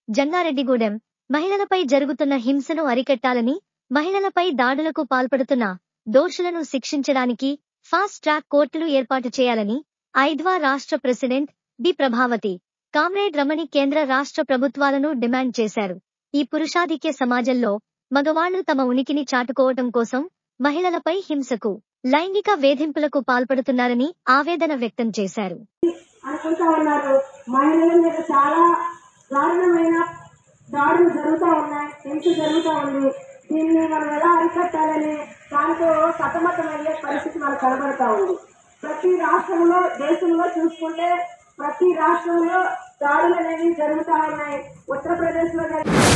జంగారెడ్డిగూడెం మహిళలపై జరుగుతున్న హింసను అరికట్టాలని, మహిళలపై దాడులకు పాల్పడుతున్న దోషులను శిక్షించడానికి ఫాస్ట్ ట్రాక్ కోర్టులు ఏర్పాటు చేయాలని ఐద్వా రాష్ట్ర president B Prabhavathi comrade Ramani కేంద్ర రాష్ట్ర ప్రభుత్వాలను డిమాండ్ చేశారు. ఈ పురుషాధిక్య సమాజంలో మగవాళ్లు తమ ఉనికిని చాటుకోవటం కోసం మహిళలపై హింసకు, లైంగిక వేధింపులకు పాల్పడుతున్నారని ఆవేదన వ్యక్తం చేశారు. అనుకుంటా ఉన్నారు. మహిళల మీద చాలా దారుణమైన దాడులు జరుగుతూ ఉన్నాయి, హింస జరుగుతూ ఉంది. దీన్ని మనం ఎలా అరికట్టాలని దాంతో సతమతమయ్యే పరిస్థితి మనకు కనబడతా ఉంది. ప్రతి రాష్ట్రంలో, దేశంలో చూసుకుంటే ప్రతి రాష్ట్రంలో దాడులు అనేవి జరుగుతూ ఉన్నాయి. ఉత్తరప్రదేశ్లో